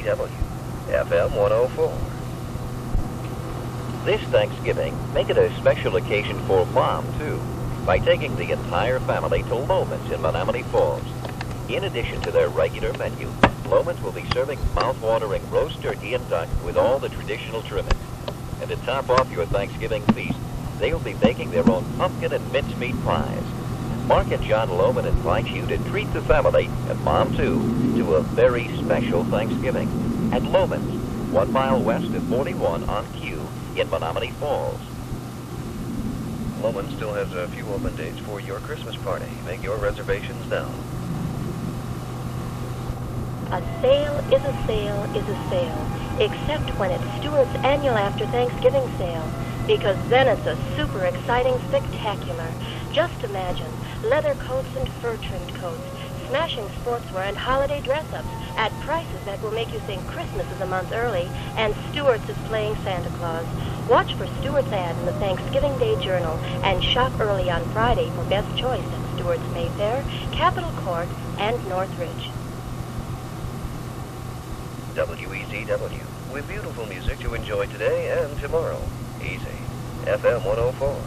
WEZW, FM 104. This Thanksgiving, make it a special occasion for Mom, too, by taking the entire family to Loman's in Menominee Falls. In addition to their regular menu, Loman's will be serving mouth-watering roast turkey and duck with all the traditional trimmings. And to top off your Thanksgiving feast, they'll be baking their own pumpkin and mincemeat pies. Mark and John Loman invite you to treat the family, and Mom too, to a very special Thanksgiving at Loman's, 1 mile west of 41 on Q in Menominee Falls. Loman still has a few open dates for your Christmas party. Make your reservations now. A sale is a sale is a sale, except when it's Stewart's annual after Thanksgiving sale, because then it's a super exciting spectacular. Just imagine, leather coats and fur-trimmed coats, smashing sportswear and holiday dress-ups at prices that will make you think Christmas is a month early and Stewart's is playing Santa Claus. Watch for Stewart's ad in the Thanksgiving Day Journal and shop early on Friday for best choice at Stewart's Mayfair, Capitol Court, and Northridge. WEZW, with beautiful music to enjoy today and tomorrow. Easy. FM 104.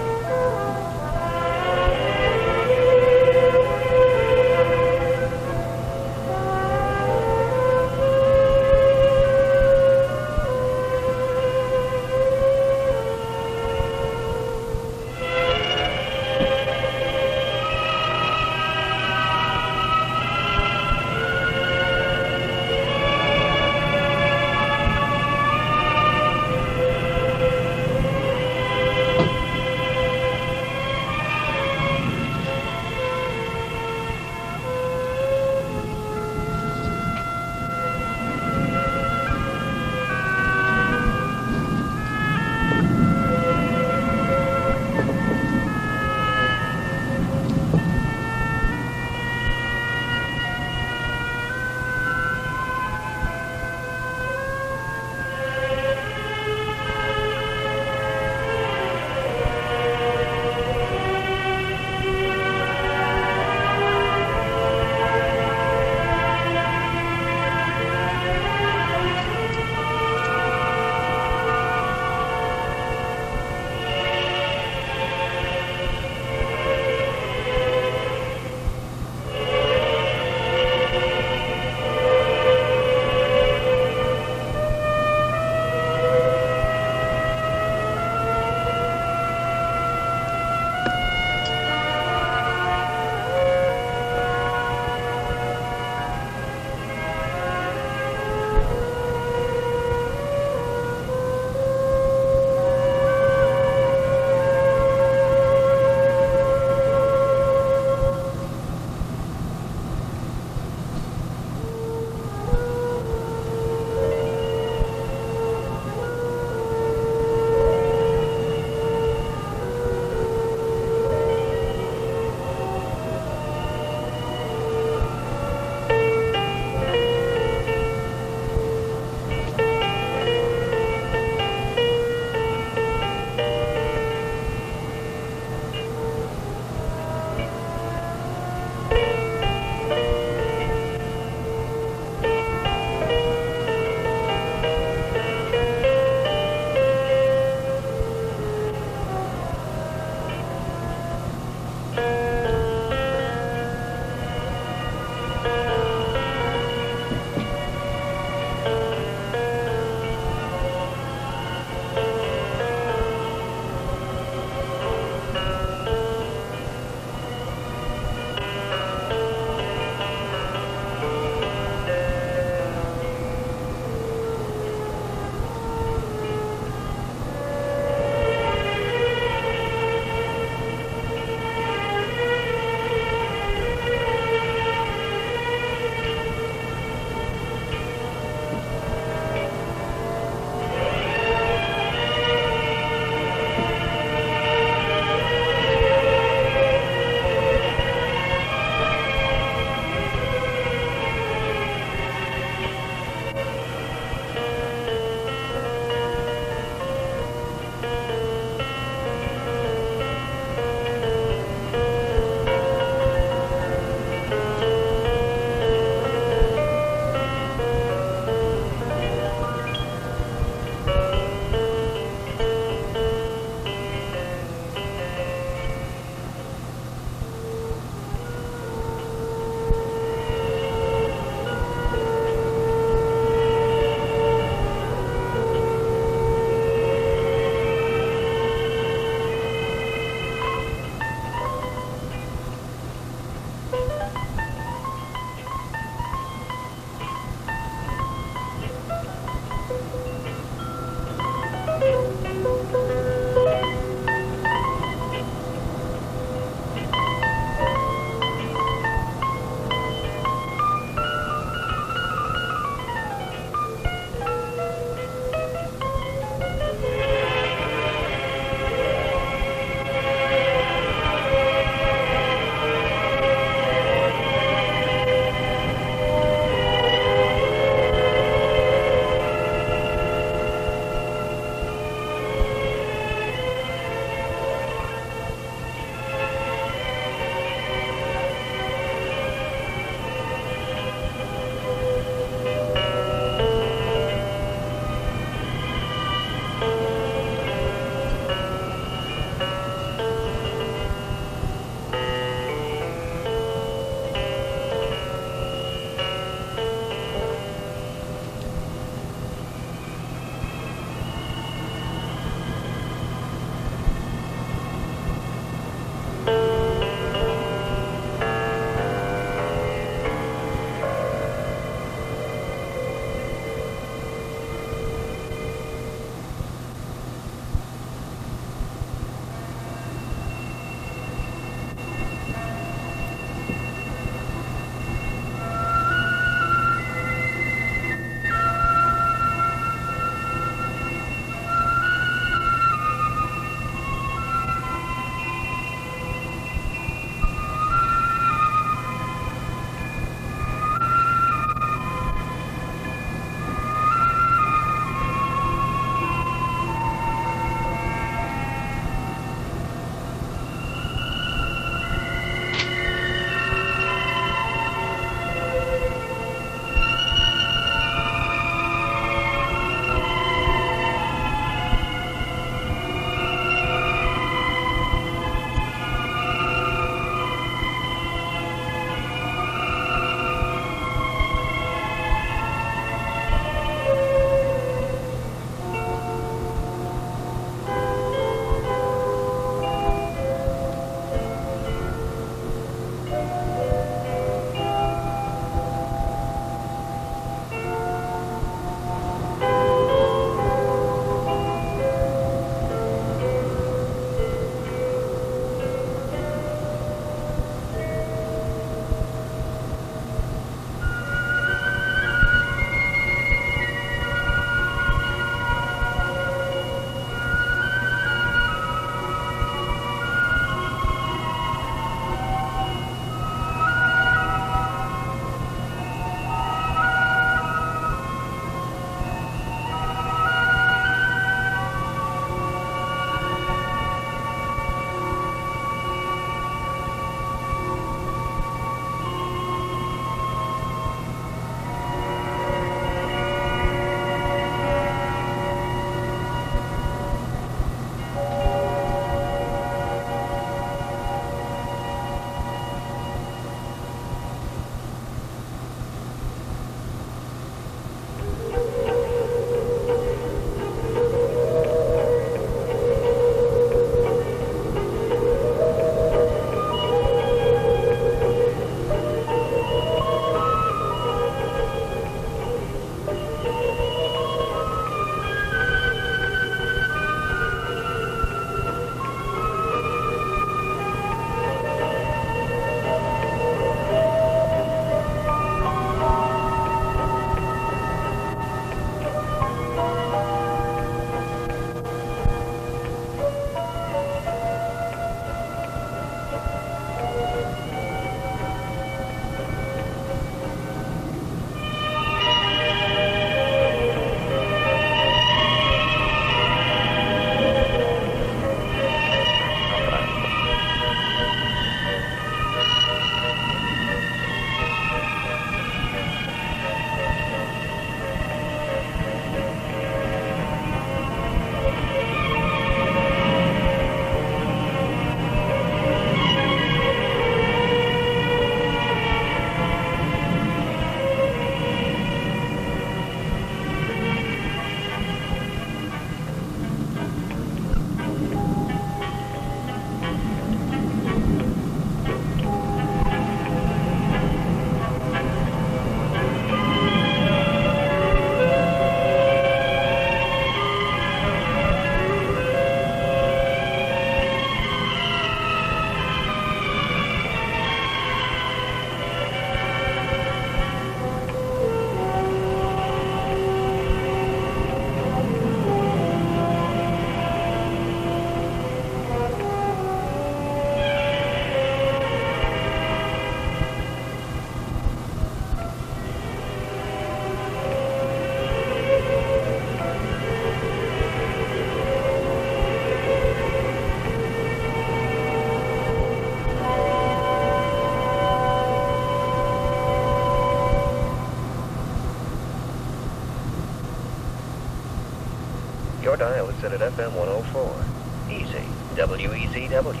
dial is set at FM 104. Easy. WEZW.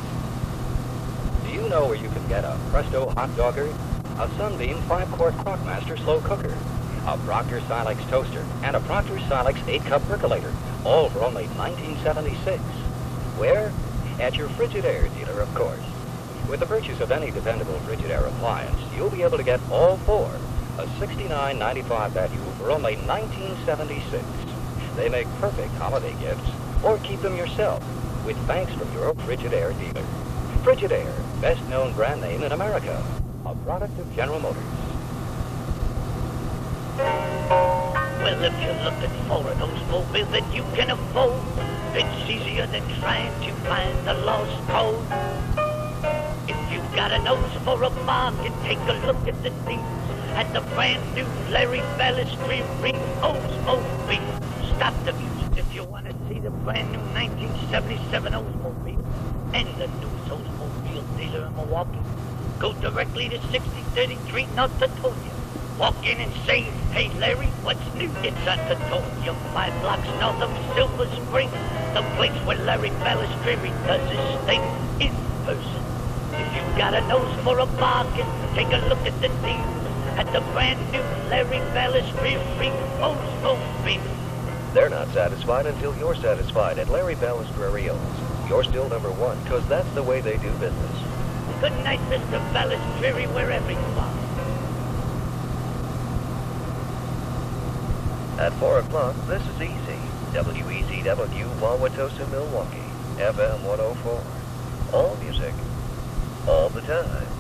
Do you know where you can get a Presto hot dogger, a Sunbeam 5-quart Crockmaster slow cooker, a Proctor Silex toaster, and a Proctor Silex 8-cup percolator, all for only $19.76? Where? At your Frigidaire dealer, of course. With the purchase of any dependable Frigidaire appliance, you'll be able to get all four, a $69.95 value for only $19.76. They make perfect holiday gifts, or keep them yourself, with thanks from your Frigidaire dealer. Frigidaire, best-known brand name in America, a product of General Motors. Well, if you're looking for an Oldsmobile that you can afford, it's easier than trying to find the lost code. If you've got a nose for a bargain, take a look at the deals at the brand new Larry Balestrini Oldsmobile. Stop the music if you want to see the brand new 1977 Oldsmobile and the newest Oldsmobile dealer in Milwaukee. Go directly to 6033 North Tatonia. Walk in and say, "Hey Larry, what's new?" It's on Tatonia, 5 blocks north of Silver Spring, the place where Larry Balestrini does his thing in person. If you've got a nose for a bargain, take a look at the deals at the brand new Larry Balestrini Oldsmobile. They're not satisfied until you're satisfied at Larry Balestrini's. You're still number one, because that's the way they do business. Good night, Mr. Balestrini, wherever you are. At 4 o'clock, this is Easy. WEZW, Wauwatosa, Milwaukee. FM 104. All music. All the time.